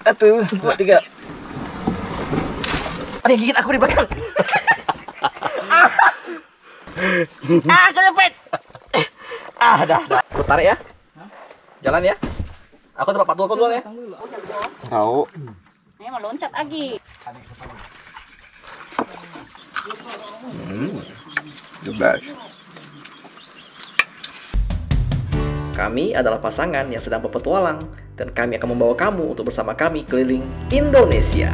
Satu, dua, tiga. Ada yang gigit aku di belakang. Kelepet. Dah. Aku tarik ya. Jalan ya. Aku tempat patung aku duluan ya. Tahu. Ini mau loncat lagi. The best. Kami adalah pasangan yang sedang berpetualang dan kami akan membawa kamu untuk bersama kami keliling Indonesia.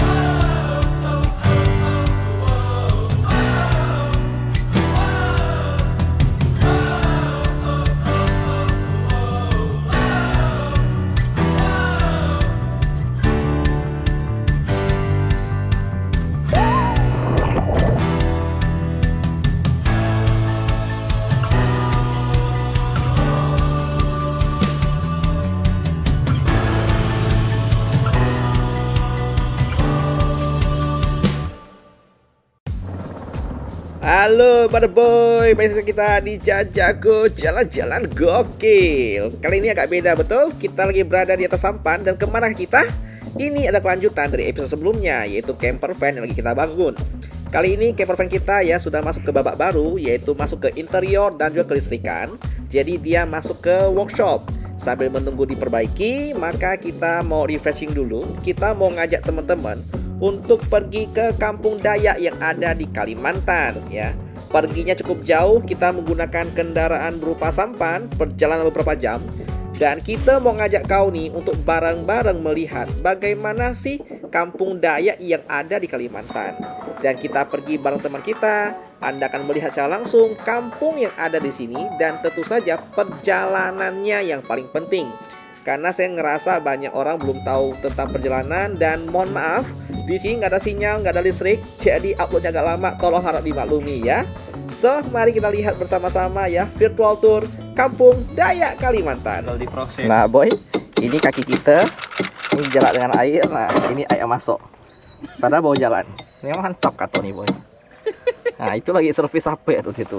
Halo pada boy, besok kita di Jajago jalan-jalan gokil. Kali ini agak beda betul, kita lagi berada di atas sampan. Dan kemana kita? Ini ada kelanjutan dari episode sebelumnya, yaitu camper van yang lagi kita bangun. Kali ini camper van kita ya sudah masuk ke babak baru, yaitu masuk ke interior dan juga kelistrikan. Jadi dia masuk ke workshop. Sambil menunggu diperbaiki, maka kita mau refreshing dulu. Kita mau ngajak teman-teman untuk pergi ke kampung Dayak yang ada di Kalimantan ya. Perginya cukup jauh, kita menggunakan kendaraan berupa sampan, perjalanan beberapa jam. Dan kita mau ngajak kau nih untuk bareng-bareng melihat bagaimana sih kampung Dayak yang ada di Kalimantan. Dan kita pergi bareng teman kita, Anda akan melihat secara langsung kampung yang ada di sini. Dan tentu saja perjalanannya yang paling penting, karena saya ngerasa banyak orang belum tahu tentang perjalanan. Dan mohon maaf, di sini nggak ada sinyal, nggak ada listrik, jadi uploadnya agak lama, tolong harap dimaklumi ya. So, mari kita lihat bersama-sama ya virtual tour Kampung Dayak Kalimantan. Nah boy, ini kaki kita, ini jalan dengan air, nah ini air masuk. Padahal bawa jalan, ini mantap kata nih boy. Nah itu lagi servis HP tuh situ.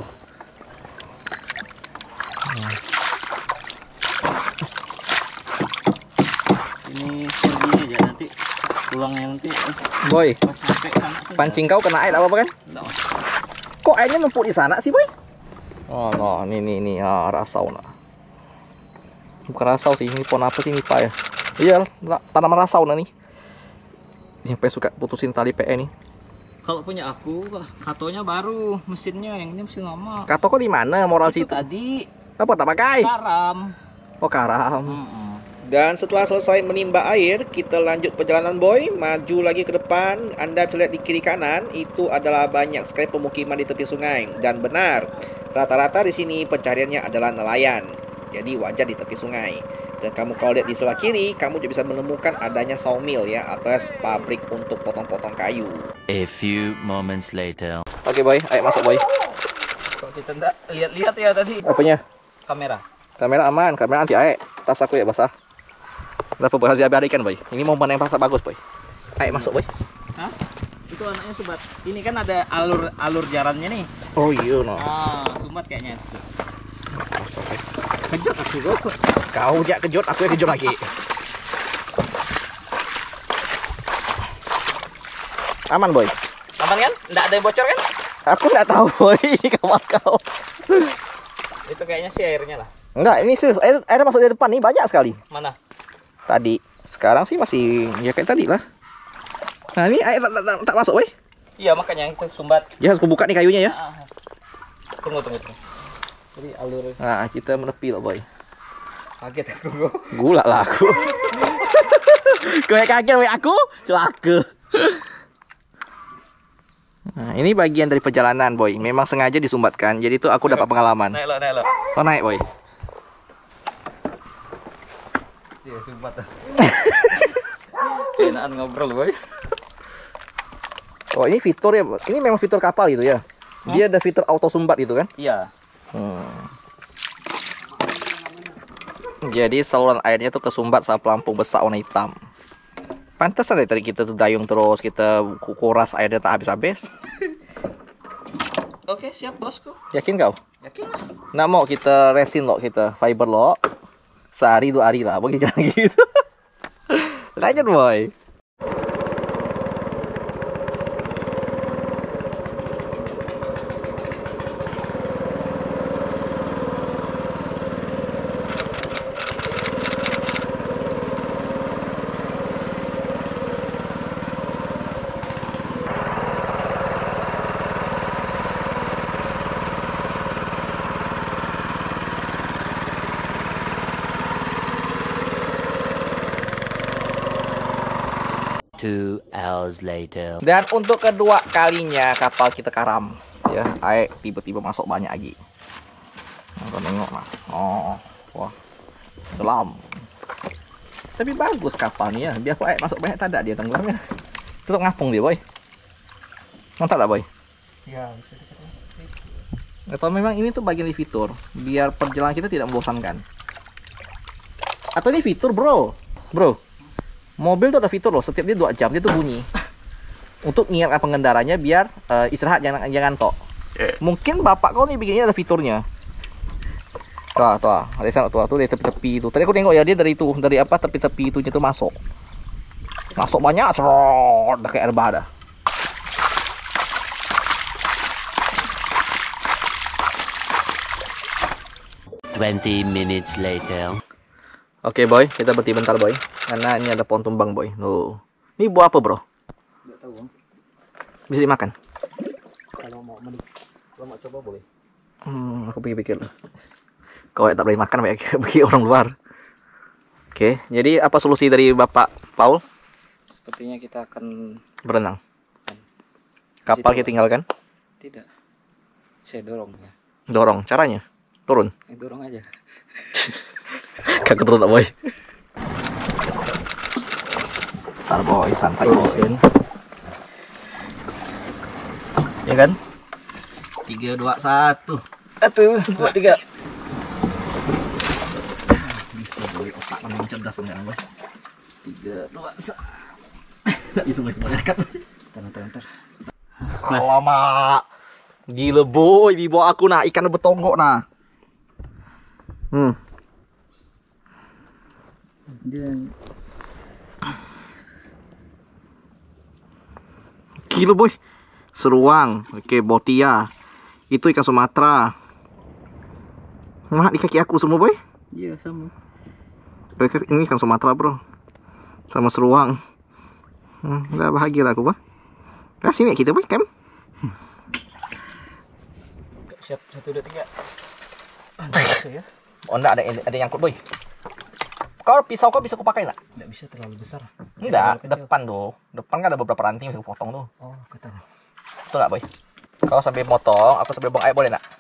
Ini segini aja nanti pulangnya nanti. Boy, pancing kau kena air apa kan? Kok airnya numpuk di sana sih boy? Oh no, ini rasau nah. Bukan rasau sih, ini pohon apa sih ini pak ya? Iya, tanaman rasau nah nih. Sampai suka putusin tali PE nih. Kalau punya aku, katonya baru, mesinnya yang ini mesin lama. Kato kok di mana moral Itu situ? tadi Apa tak pakai? karam. Oh karam. Dan setelah selesai menimba air, kita lanjut perjalanan boy, maju lagi ke depan. Anda bisa lihat di kiri kanan, itu adalah banyak sekali pemukiman di tepi sungai. Dan benar, rata-rata di sini pencariannya adalah nelayan. Jadi wajar di tepi sungai. Dan kamu kalau lihat di sebelah kiri, kamu juga bisa menemukan adanya sawmill ya, atau pabrik untuk potong-potong kayu. A few moments later. Oke boy, ayo masuk boy. Kalau kita enggak lihat-lihat ya tadi Apanya? kamera. Kamera aman, kamera anti air. Tas aku ya basah. Udah berhasil abadikan boy. Ini momen yang pasal bagus boy. Ayo masuk boy. Hah? Itu anaknya Sumbat. Ini kan ada alur jalannya nih. Oh iya no. Ah, Sumbat kayaknya. Masuk boy. Kejut aku kok. Kau jak kejut, aku yang kejut lagi. Aman boy. Aman kan? Enggak ada yang bocor kan? Aku nggak tahu boy, ini kamar kau. Itu kayaknya sih airnya lah. Enggak, ini serius. Air masuk di depan nih banyak sekali. Mana? Tadi. Sekarang sih masih ya kayak tadi lah. Nah ini air tak masuk boy. Iya makanya itu Sumbat. Ya harus kubuka nih kayunya ya. Tunggu. Jadi alur. Nah kita menepi loh boy. Kaget aku. Gula lah aku. Kau yang kaget boy aku? Celaka. Nah, ini bagian dari perjalanan boy. Memang sengaja disumbatkan. Jadi itu aku dapat pengalaman. Naik lo. Oh naik boy. Iya Sumbat. Enakan ngobrol boy. Oh ini fitur ya. Ini memang fitur kapal gitu ya. Dia ada fitur auto sumbat gitu kan? Iya. Jadi saluran airnya tuh kesumbat sama pelampung besar warna hitam. Pantesan dari tadi kita tuh dayung terus, kita kuras airnya tak habis-habis. Oke, siap bosku. Yakin kau? Yakin lah. Nggak mau kita resin loh, kita fiber loh. Sehari 2 hari lah, begitu gitu. Lanjut, boy. Two hours later. Dan untuk kedua kalinya kapal kita karam, ya, air tiba-tiba masuk banyak lagi. Kau tengok lah. Oh, wah, selam. Tapi bagus kapalnya, biar air masuk banyak tak ada dia tenggelamnya. Tetap ngapung dia, boy. Mantap tak, boy? Ya, bisa dikatakan. Atau memang ini tuh bagian dari fitur, biar perjalanan kita tidak membosankan. Atau ini fitur, bro. Mobil tuh ada fitur loh, setiap dia 2 jam dia tuh bunyi. Untuk mengingatkan pengendaranya biar istirahat, jangan ngantok. Mungkin bapak kau nih bikinnya ada fiturnya. Tuh, ada sana tuh dari tepi-tepi itu. Tadi aku tengok ya dia dari apa tepi-tepi itunya tuh masuk. Masuk banyak, cerot, udah kayak air bah dah. Twenty minutes later. Oke, boy, kita berhenti bentar, boy. Karena ini ada pohon tumbang, boy. Tuh. Ini buah apa, bro? Nggak tahu, Bang. Bisa dimakan? Kalau mau coba boleh. Aku pikir-pikir. Kau tak boleh makan bagi orang luar. Oke, jadi apa solusi dari Bapak Paul? Sepertinya kita akan Berenang. Kapal kita tinggalkan? tidak. Saya dorong ya. Dorong. Caranya? Turun. Dorong aja. Kagak turun, boy. Ntar, boy, santai, boy. Ya kan? 3, 2, 1. 1, 2, 3. Bisa, boy. Otak memang cerdas sekarang, boy. 3, 2, 1. Nggak bisa, boy. Ntar. Lama. Gila, boy. Di bawah aku, nah. Ikan betonggok, nah. Gila, boy. Seruang. Oke, botia. Itu ikan Sumatera. Nah, di kaki aku semua, boy. Iya, sama. Ini ikan Sumatera, bro. Sama seruang. Udah bahagia lah aku, bah. Nah, sini kita, boy. Kem. Siap, 1, 2, 3. Ya. Oh, enggak, ada yang nyangkut, boy. Kau pisau kau bisa kupakai enggak? Nggak bisa terlalu besar. Enggak, depan tuh. Depan kan ada beberapa ranting bisa kupotong tuh. Oh, kata. Betul enggak, boy? Kau sambil motong, aku sambil buang air, boleh enggak?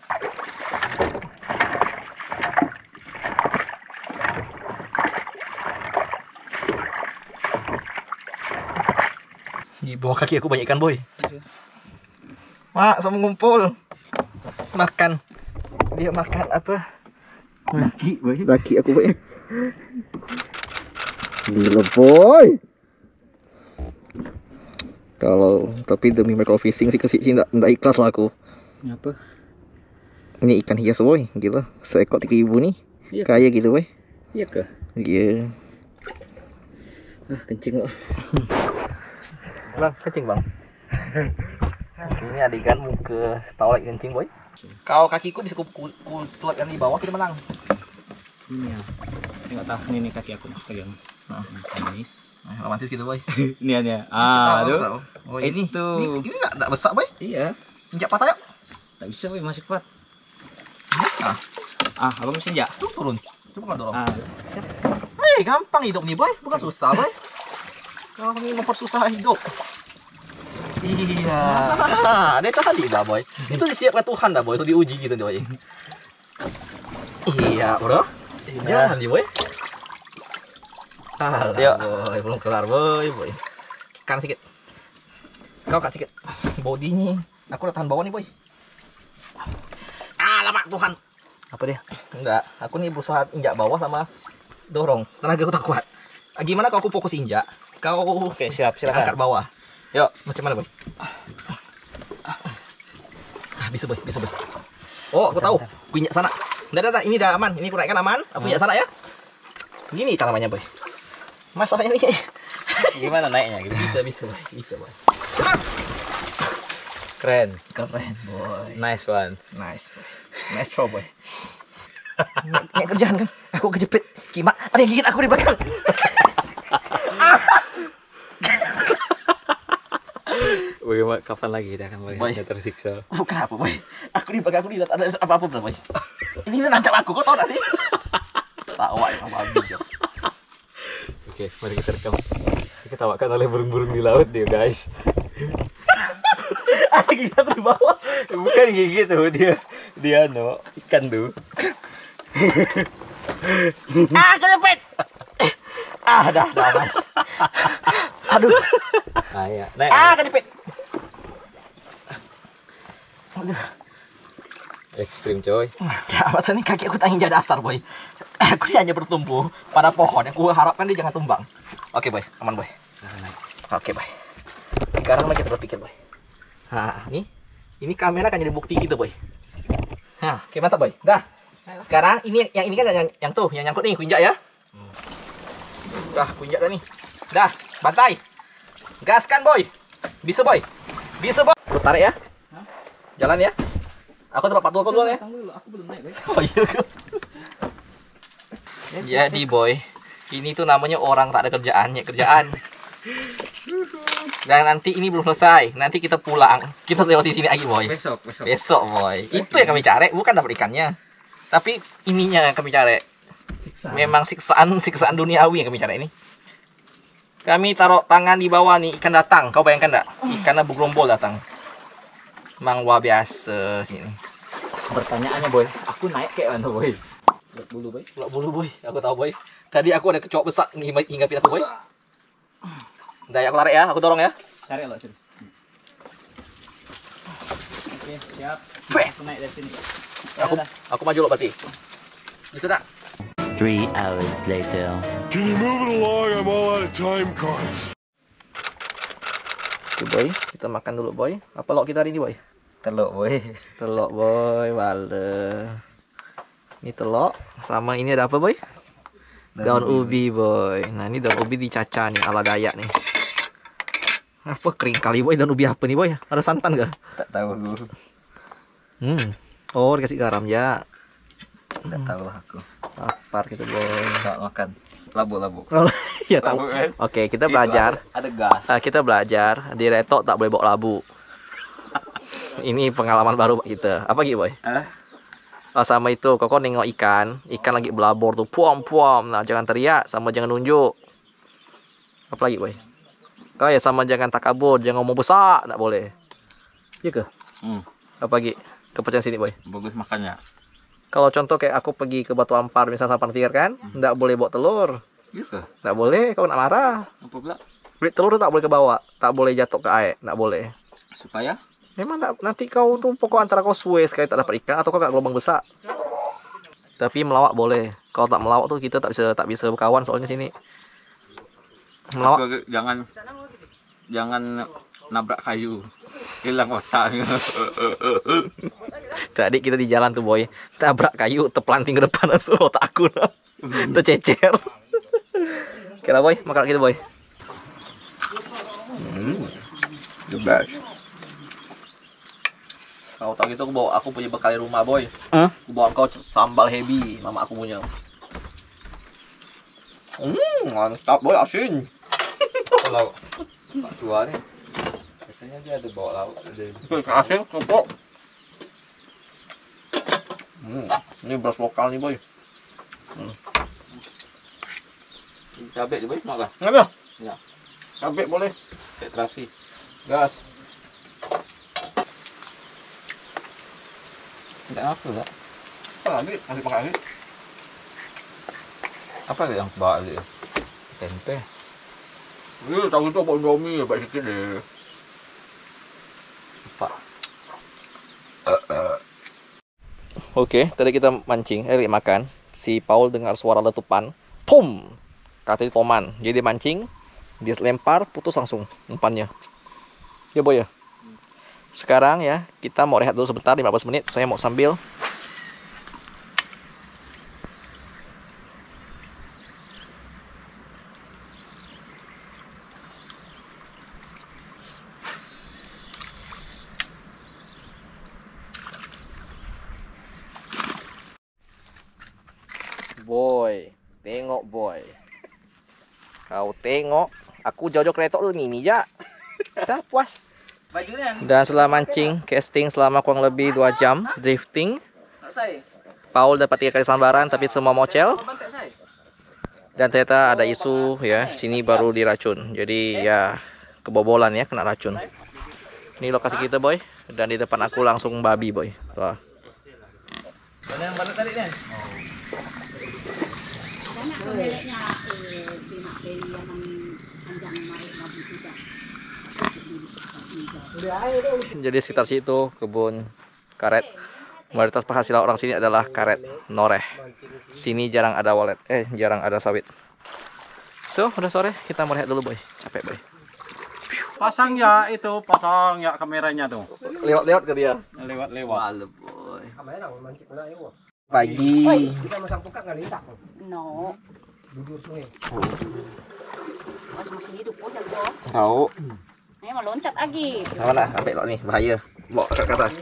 Di bawah kaki aku banyak ikan, boy. Mak, sama ngumpul. Makan. Dia makan apa? Laki, boy. Laki aku, boy. Gila, boy. Tapi demi microfishing sih enggak ikhlas lah aku. Apa? Ini ikan hias, boy. Gila, seekor 3.000 nih. Iya. Kayak gitu, boy. Iya kah? Iya. Kencing loh. Bang, kencing, Bang. Ini adegan muka tahu lagi kencing, boy. Kalau kakiku bisa ku selipkan di bawah, kita menang. Ini ya. Nggak tahu ini kaki aku nih pegang. Ini. Romantis gitu, boy. Ini ya. Tahu. Oh, ini tuh. Ini enggak besar, boy. Iya. Injak patah yuk. Tak bisa, boy, masih kuat. Nah, Abang mesin ya? tuh turun. Coba kau dorong. Siap. Gampang hidup nih, boy. Bukan susah, boy. Kau ini mempersusah hidup. Iya. Dia tadi lah, boy. Itu disiapkan Tuhan dah, boy. Itu diuji gitu, boy. Iya, bro. Jangan di, boy. Alah, boy. Belum kelar, boy. Kan sedikit. Kau kat sedikit. Bodinya. Aku udah tahan bawah nih, boy. Alamak, Tuhan. Apa dia? Enggak. Aku nih berusaha injak bawah sama dorong. Tenaga aku tak kuat. Gimana kalau aku fokus injak? Kau Oke, silakan. angkat bawah. Yuk. Macam mana, boy? Bisa, boy. Bisa, boy. Oh, aku tahu. Aku injak sana. Udah. Ini udah aman. Ini aku naikkan aman. Aku injak sana ya. Gini cara namanya, boy. Masalahnya ini Gimana naiknya? Gitu. Bisa boy. Keren. Boy. Nice one. Nice boy. Nice throw boy. Nggak kerjaan kan? Aku kejepit. Kimak, ada yang gigit aku di belakang. Bagaimana? Kapan lagi kita akan Boy. melihatnya tersiksa? Bukan apa boy. Aku di belakang aku lihat ada apa-apa belum boy. Ini nancap aku, kau tau gak sih? Tawa emang babi ya. Oke, mari kita rekam. Diketawakan oleh burung-burung di laut dia guys. Ada gigit aku di bawah. Bukan gigit tuh dia no ikan tuh. Kejepit. Dah aman. Aduh. Ya. Naik. Kejepit. Ekstrim coy. Ya, masa ini kaki aku tak injak dasar boy. Aku hanya bertumpu pada pohon. Aku harapkan dia jangan tumbang. Oke boy, aman boy. Oke boy. Sekarang lagi kita berpikir boy. Nah, ini kamera kan jadi bukti kita boy. Nah, oke mantap boy. Dah. Sekarang ini kan yang tuh, yang nyangkut nih, kuinjak ya. Dah, kuinjak dah nih. Dah, bantai. Gaskan boy. Bisa boy. Lu tarik ya. Jalan ya. Aku tempat patuh aku duluan ya. Aku belum naik, boy. Oh iya. Jadi boy, ini tuh namanya orang tak ada kerjaan. Dan nanti ini belum selesai. Nanti kita pulang. Kita lewat sini lagi boy. Besok boy. Itu yang kami cari, bukan dapat ikannya. Tapi ininya yang kami cari. Memang siksaan duniawi yang kami cari ini. Kami taruh tangan di bawah nih, ikan datang. Kau bayangkan enggak? Ikannya bergerombol datang. Emang luar biasa sini. Pertanyaannya boy, aku naik kayak mana boy? Lek bulu boy. Aku tahu boy. Tadi aku ada kecoak besar hingga aku boy. Udah ya, aku tarik ya, aku dorong ya. Cari lo terus. Oke, siap. Aku naik dari sini. Aku maju lo berarti. Bisa tak? 3 hours later. Can you move it along? I'm all out of time cards. Oke boy, kita makan dulu boy. Apa lauk kita hari ini boy? Teluk boy. Telok boy, wale. Ini telok, sama ini ada apa boy? Daun ubi boy. Nah ini daun ubi dicaca nih, ala Dayak nih. Apa kering kali boy, daun ubi apa nih boy? Ada santan gak? Tak tahu aku. Oh dikasih garam ya. Enggak tahu lah aku. Lapar gitu boy. Enggak makan. Labu. Ya tahu. Oke, kita belajar. Ada gas. Kita belajar di retok tak boleh bawa labu. Ini pengalaman baru kita. Apa gitu boy? Sama itu, kok nengok ikan lagi belabor tuh, puam. Nah, jangan teriak, sama jangan nunjuk. Apa lagi boy? Oh ya, sama jangan takabur, jangan ngomong besar, tak boleh. Iya ke? Apa lagi? Kepercayaan sini boy. Bagus makannya. Kalau contoh kayak aku pergi ke Batu Ampar, misalnya Sampang Tiar kan, nggak boleh bawa telur. Iya ke? Nggak boleh, kau nak marah. Apa pula? Beli telur tak boleh ke bawah, tak boleh jatuh ke air, nggak boleh. Supaya? Memang nanti kau tuh pokok antara kau suwe sekali tak dapat ikan atau kau gak gelombang besar. Tapi melawak boleh. Kalau tak melawak tuh kita tak bisa berkawan soalnya sini. Melawak Jangan nabrak kayu. Hilang otak. Tadi kita di jalan tuh boy, tabrak kayu, terpelanting ke depan langsung otak aku tercecer. Kira boy, makan kita boy. The best. Kau tahu gitu aku punya bekal di rumah boy. Aku bawa kau sambal heavy, mama aku punya. Mantap boy, asin. Kalau Pak Tua nih, biasanya dia ada bawa lauk. Asin, kepok. Ini beras lokal nih boy. Cabai boy, mau kan? Ngambil? Ya. Cabai boleh. Kayak terasi. Gas. Tidak apa enggak? Apa lagi? Masih pakai lagi? Apa yang bawa lagi? Tempe. Iya, tahu itu apa Indomie ya, baik sedikit deh. Pak. Oke, tadi kita mancing, makan. Si Paul dengar suara letupan. Pum! Katanya toman. Jadi dia mancing, dia lempar, putus langsung umpannya. Ya boy ya. Sekarang ya, kita mau rehat dulu sebentar, 15 menit. Saya mau sambil Boy, tengok boy. Kau tengok, aku jauh-jauh kereta lu ini ya. Dah puas. Dan setelah mancing, casting selama kurang lebih 2 jam, drifting. Paul dapat 3 kali sambaran tapi semua mocel. Dan ternyata ada isu ya, sini baru diracun. Jadi ya kebobolan ya, kena racun. Ini lokasi kita boy. Dan di depan aku langsung babi boy. Wah. Mana yang balik tadi nih? Banyak pemiliknya yang panjang babi juga. Jadi sekitar situ kebun karet. Mayoritas penghasilan orang sini adalah karet noreh. Sini jarang ada walet, jarang ada sawit. So, udah sore, kita mau rehat dulu boy. Capek boy. Pasang ya itu, pasang ya kameranya tuh. Lewat-lewat ke dia. Lewat-lewat. Malu boy. Pagi. No. Masih hidup po jago. Tahu. Ini mau loncat lagi. Mana? Sampai lo nih, bahaya. Bawa ke atas.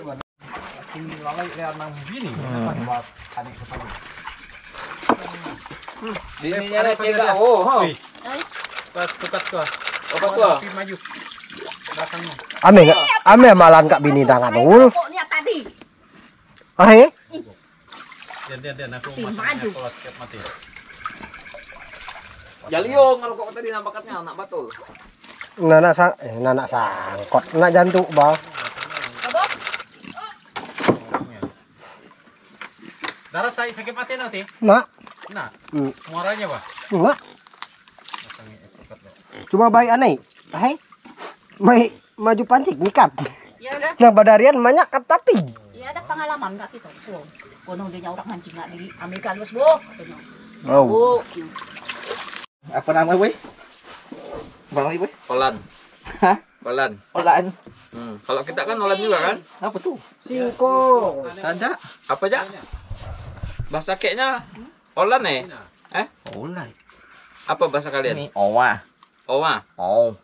Dininya ada tiga. Oh, Tukat tuh. apa tuh? Maju. Belakangnya. Ame malan kak bini dangan ul. Pokoknya tadi. Ahe, Dan aku Maju. mati. Jalio ngerokok tadi nampaknya anak batul. nana sangkot, nak jantung bah. Darah saya sakit mati nanti. Nak, Nah, Hmm. muaranya bah. enggak. Cuma bayi aneh. Ahe, maju pancing nikap. Ya udah. Nah badarian banyak kat tapi. Ya ada pengalaman nggak kita? Kono dia orang mancing nggak di Amerika bos bu. Oh. Apa nama boy? Bang boy? Olan. Hah? Olan. Olahan. Kalau kita kan olan juga kan? Apa tuh? Singko. Ada. Apa aja? Bahasa keknya olan Olay. Apa bahasa kalian? Ini owa. Owa. Oh.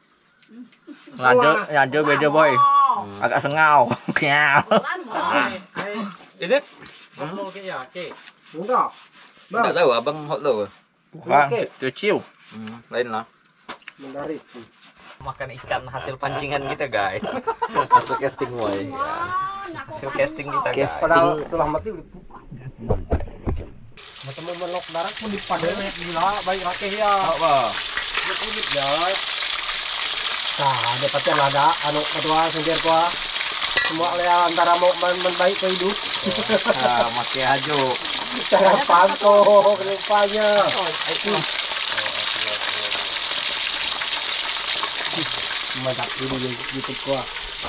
Ngado beda boy. Agak sengau. Kiau. Ini Hotlo ke ya, ke. Enggak. enggak tahu abang hotlo. Bang, cuciu. Lain lah. Mendarik. Makan ikan hasil pancingan kita guys. Hasil casting boy. Hasil casting kita guys. Padahal telah mati udah buka. Ketemu melok darat pun dipadai gila baik rakeh ya. Apa? Kulit ya. Nah, ada pacar ada anu kedua sendiri gua. Semua le antara mau baik ke hidup. Ah, make ajo. Cara pantau rupanya. Mantap ini YouTube gua.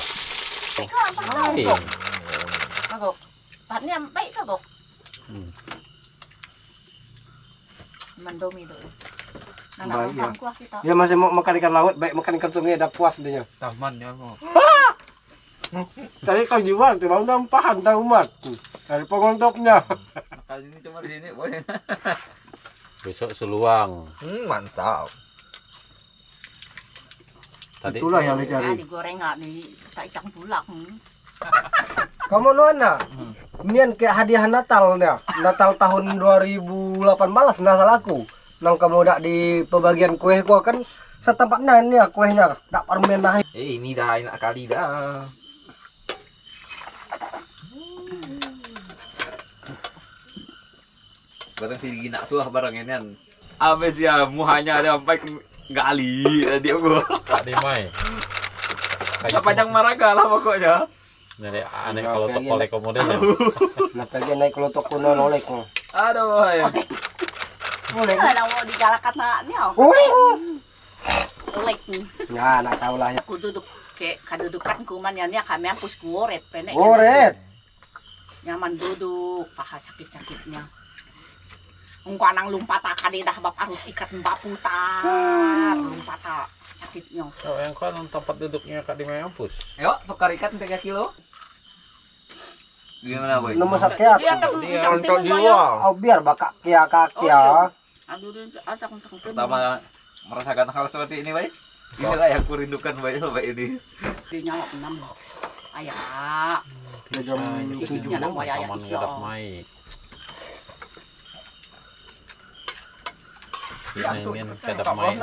Kagok. Patnya baik kagok. Mendomi dulu. Baik, ya. Kuah kita. Dia masih mau makan ikan laut, baik makan ikan sungai udah puas dia. Taman ya kok. Tadi kau jual tuh mau nampahan tahu mat. Dari pengontoknya. Kali ini cuma di sini, boy. Besok seluang. Mantap. Tadi Itulah yang dicari. Digoreng nggak nih? Tak icang bulak. Kamu nuana? Nian kayak hadiah Natal nih. Natal tahun 2018 nah salahku. Nang kamu dak di pembagian kue gua kan setempat nan ya kuenya dak permen nah. Ini dah enak kali dah. Barang si Gina suah barang ini kan. Abis ya muhanya ada sampai gali dia gua. Tadi mai. Enggak panjang maraga lah pokoknya. Jadi aneh kalau toko leko model. Nah pengen naik kelotok kuno nolek. Aduh, ya. Boleh. Kalau mau digalakan naknya. Olek. Ya nak tahu lah ya. Aku duduk kayak kedudukan kuman ya kami hapus goret penek. Goret. Nyaman duduk, paha sakit-sakitnya. Engkau nang lumpat akan dah bab harus ikat 4 putar. Lumpat sakitnya. Oh, yang kan tempat duduknya Kak di Mampus. Yuk, tukar ikan 3 kilo. Gimana, boy? Nomor sakit. Dia Untuk jual. Oh biar bakak kia kakia. Aduh, ada Pertama merasakan hal seperti ini, boy. Inilah yang aku rindukan, boy, ini. di nyawa 6. Ayah. Jam Sisinya nak ayah. Taman gadap mai. Mainin tetap main.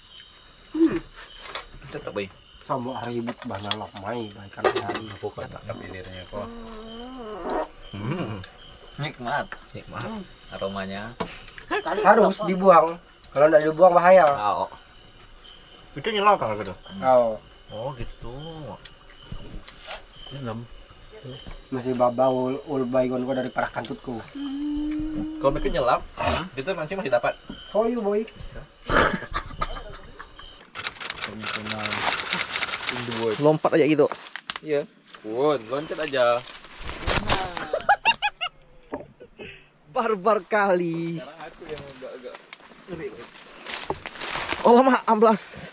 Tetap baik. Sama ribut banyak lah main kan hari. Bukan tak pilihnya kok. Nikmat. Aromanya. Harus dibuang. Kalau enggak dibuang bahaya. Oh. Itu nyelok kalau gitu. Oh. Oh gitu. Nyelam. Masih babau ul baygon gua dari parah kantutku. Kalau mereka nyelam, itu masih dapat. Oh iya boy. Lompat aja gitu. Iya. Loncat aja. Barbar kali. Sekarang aku yang agak ngeri. Oh lama amblas.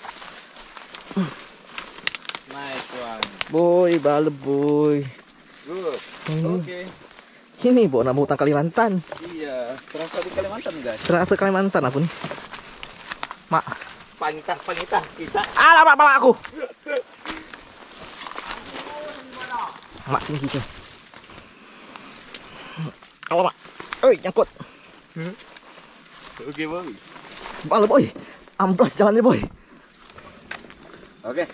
Nice one. Boy, bale boy. Good. Oke. Ini bawa nama hutan Kalimantan. Iya, serasa di Kalimantan guys. Serasa Kalimantan aku nih. Mak. Pangitah kita. Alah, mak aku. Mak sini gitu. Alah, mak. Oi, nyangkut. Oke, boy. Bale boy. Amblas jalannya boy. Oke.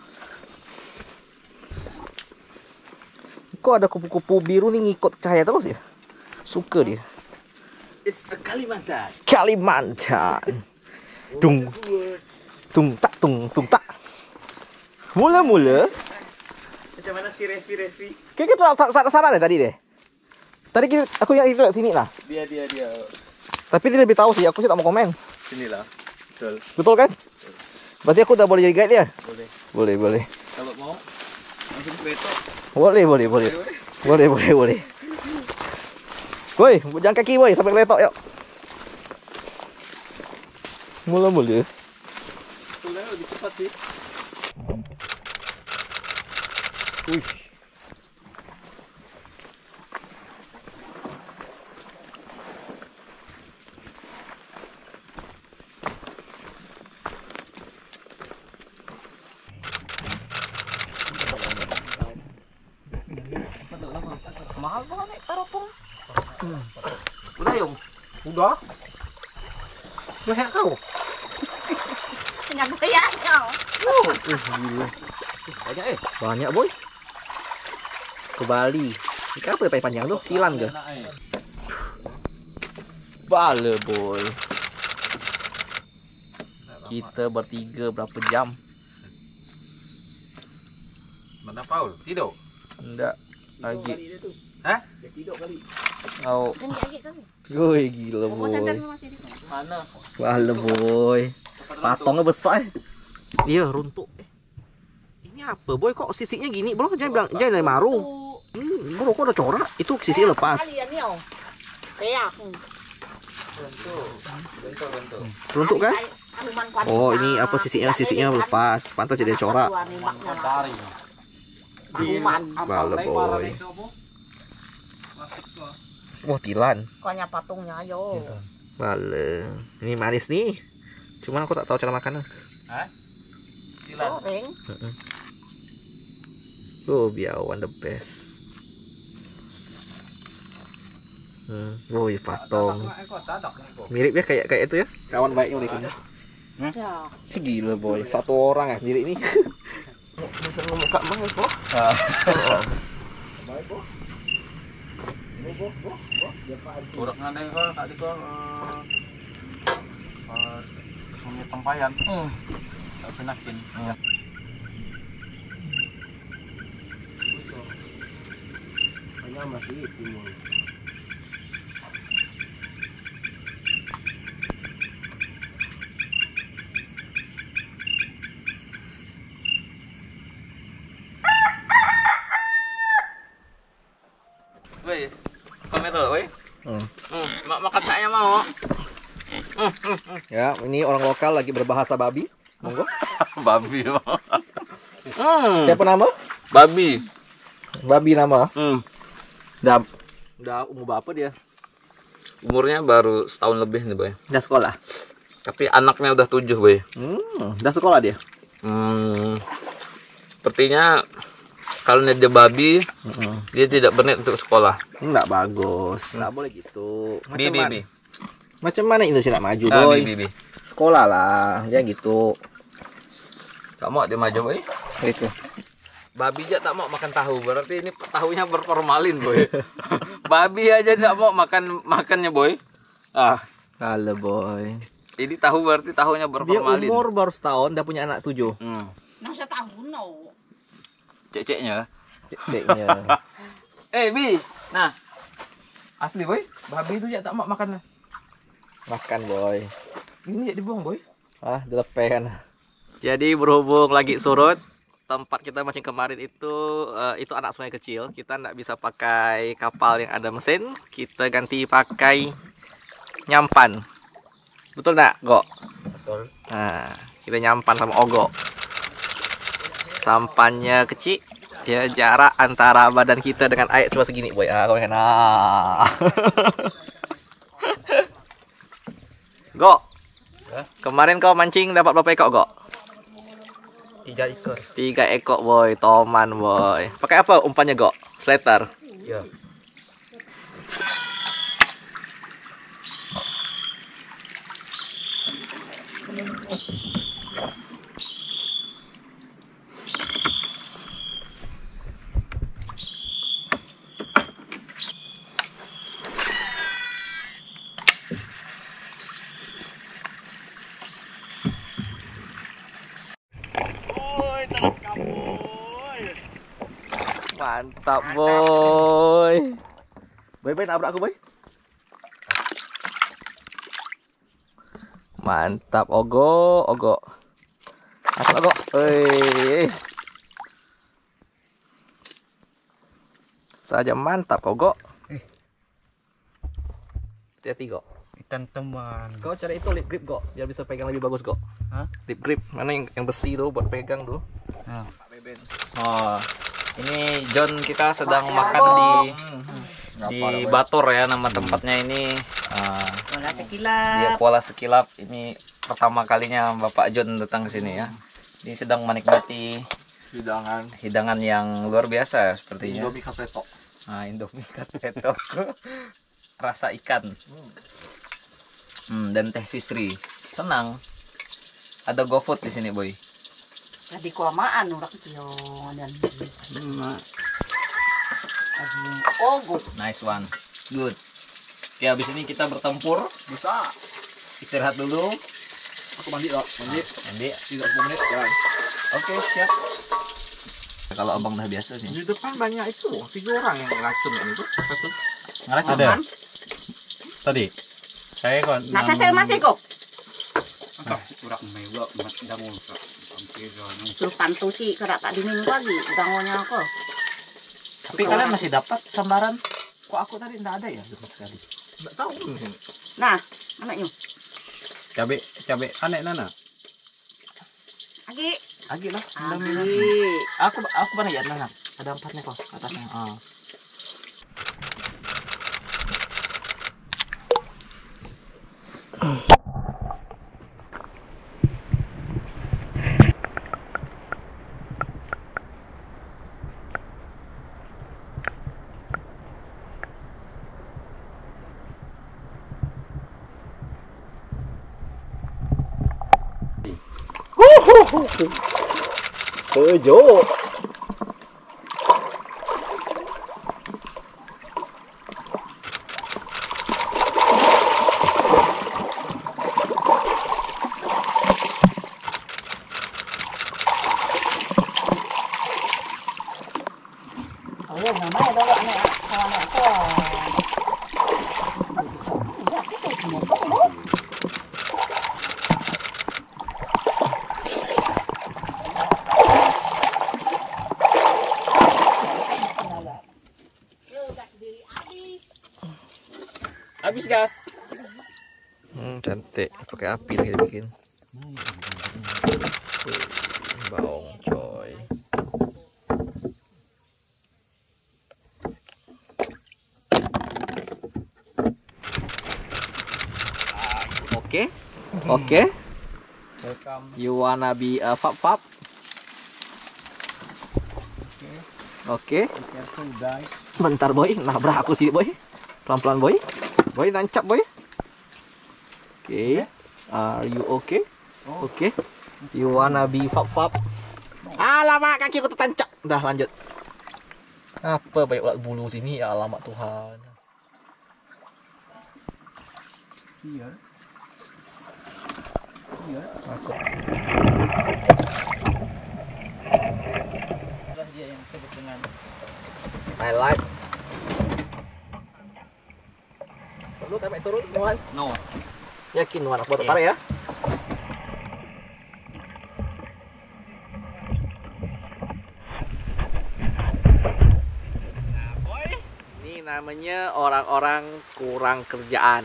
Kok ada kupu-kupu biru nih ngikut cahaya terus ya? Suka dia. It's a Kalimantan. Kalimantan. Tung tak. Mula-mula. Macam mana si Revi? Kayak kita sana deh tadi deh. Tadi aku yang itu sini lah. Dia. Tapi dia lebih tahu sih. Aku sih tak mau komen. Sinilah. Betul. Betul kan? Berarti aku udah boleh jadi guide dia. Boleh. Kalau mau langsung kereta. Boleh. Woi, jalan kaki woi sampai keletok yuk. Mula-mula. Soalnya lebih cepat sih. Wih. Mahal banget nih taropong. Udah Yung. Udah. Banyak kau. Punya gayanya. Banyak Banyak boy. Ke Bali. Ini apa yang panjang tuh? Kilan ke? Bale boy. Kita bertiga berapa jam? Mana Paul? Tidur. Enggak lagi. Hah? Oh, Dan lagi kan. gue gila Mau santan boy. masih di. Mana? Bale boy. Patongnya besar. Iya runtuh. Ini apa boy? Kok sisiknya gini bro? Jangan dari maru. Bro kok udah corak? Itu sisi lepas. Kalian nih oh. Kayak. Runtuh kan? Oh ini apa sisinya lepas. Pantas jadi corak. Bale boy. Wah tilan. Koknya patungnya ayo. Bale. Ini manis nih. Cuman aku tak tahu cara makannya. Hah? Tilan. Goreng. Oh biawan the best. Woi patong. Mirip ya kayak itu ya. Kawan baiknya mereka. Ya. Gila boy. Satu orang ya mirip ini. Bisa ngemuka banget kok. Urang ngane kok tadi kok sungai tempayan. Tak penakin. Hanya masih timur. Woi, kamera woi. Makan saya mau. Ya, ini orang lokal lagi berbahasa babi. Monggo. Babi. Siapa nama? Babi. Babi nama. Udah umur berapa dia? Umurnya baru setahun lebih nih boy. Udah sekolah. Tapi anaknya udah 7 boy. Udah sekolah dia. Sepertinya kalau dia babi, dia tidak berniat untuk sekolah. Enggak bagus. Enggak boleh gitu. Bi. Macam mana Indonesia nak maju, Ah, boy? Bi. Sekolah lah, dia gitu. Tak mau dia maju, boy. Itu. Babi aja tak mau makan tahu, berarti ini tahunya berformalin, boy. Babi aja tidak mau makannya, boy. Ah, Halo, boy. ini tahu berarti tahunya Dia berformalin. umur baru setahun, dia punya anak 7. Masa tahun no. Cek-ceknya. Ceknya. Bi. Nah. Asli, boy. Babi itu ya tak mau makan. Makan, boy. Ini ya dibuang, boy. Ah, dilepehan. Jadi berhubung lagi surut, tempat kita mancing kemarin itu anak sungai kecil. Kita nggak bisa pakai kapal yang ada mesin. Kita ganti pakai nyampan. Betul nggak, Go? Betul. Nah, kita nyampan sama Ogo. Sampannya kecil. Ya, jarak antara badan kita dengan air cuma segini, boy. Ah, kau kan. Go. Kemarin kau mancing dapat berapa ekor, Go? 3 ekor. 3 ekor, boy. Toman, boy. Pakai apa umpannya, Go? Slater. Ya. Mantap, boy. Boy, nabrak aku, boy. Mantap, Ogo. Asal Ogo. Hei. Saja mantap, Ogo. Hati-hati, Go. Ikan teman. Kau cari itu lip grip, Go, biar bisa pegang lebih bagus, Go. Hah? Lip grip, mana yang besi tuh buat pegang tuh. Nah. Oh, ini John kita sedang makan di Batur ya, nama tempatnya ini. Bola Dia sekilap. Kuala Sekilap. Ini pertama kalinya Bapak John datang ke sini ya. Dia sedang menikmati hidangan yang luar biasa sepertinya. Indomie kaseto. Nah, Indomie kaseto. Rasa ikan. Dan teh sisri. Tenang. Ada GoFood di sini, boy. Tadi kelamaan orang itu dan ogo. Nice one. Good. Oke, habis ini kita bertempur. Bisa. Istirahat dulu. Aku mandi, Go. Mandi. 30 menit jalan. Oke, siap. Kalau abang udah biasa sih. Di depan banyak itu, 3 orang yang racun itu. Satu. Ngeracun. Ada. Tadi. Saya kon. Nah, saya masih kok. Sultan tusi kerak tak diminum lagi. Dangonya aku. Tapi kalian masih dapat sambaran. Kok aku tadi enggak ada ya sama sekali. Enggak tahu mungkin. Nah, anaknya. Cabe anek nana. Agi. Agi lah. Agi. Aku mana ya nana? Ada 4 kok atasnya. Sejuk. Oh, namanya bawa anak kawan aku. Habis gas. Cantik. Pakai api lagi dibikin. Baong coy. Oke. You wanna be a fap? Oke. Bentar, boy. Nabrak aku sih, boy. Pelan-pelan, boy. Boy, nancap, boy. Okay. Are you okay? Okay. You wanna be fap? Alamak, kaki aku tertancap. Dah lanjut. Apa banyak ulat bulu sini? Ya alamak Tuhan. Iya. Aku. Dia yang disebut dengan I like. Lu sampai turun, Nuan? No. Yakin Nuan, aku tertarik ya? Ini namanya orang-orang kurang kerjaan.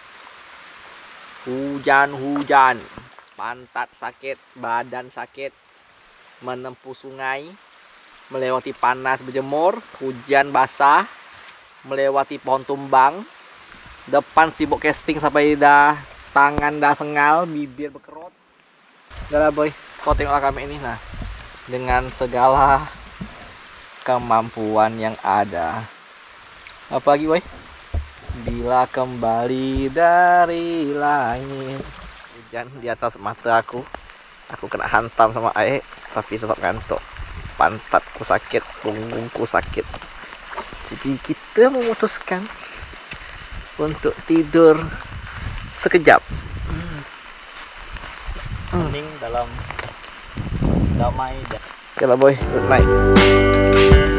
Hujan-hujan, pantat sakit, badan sakit, menempuh sungai, melewati panas berjemur, hujan basah, melewati pohon tumbang, depan sibuk casting sampai dah tangan dah sengal, bibir berkerut. Udah lah boy, kau tengoklah kami ini nah, dengan segala kemampuan yang ada. Apa lagi boy? Bila kembali dari langit. Hujan di atas mata aku kena hantam sama air, tapi tetap ngantuk. Pantatku sakit, punggungku sakit. Jadi kita memutuskan untuk tidur sekejap. Hening dalam damai. Oke lah boy, good night.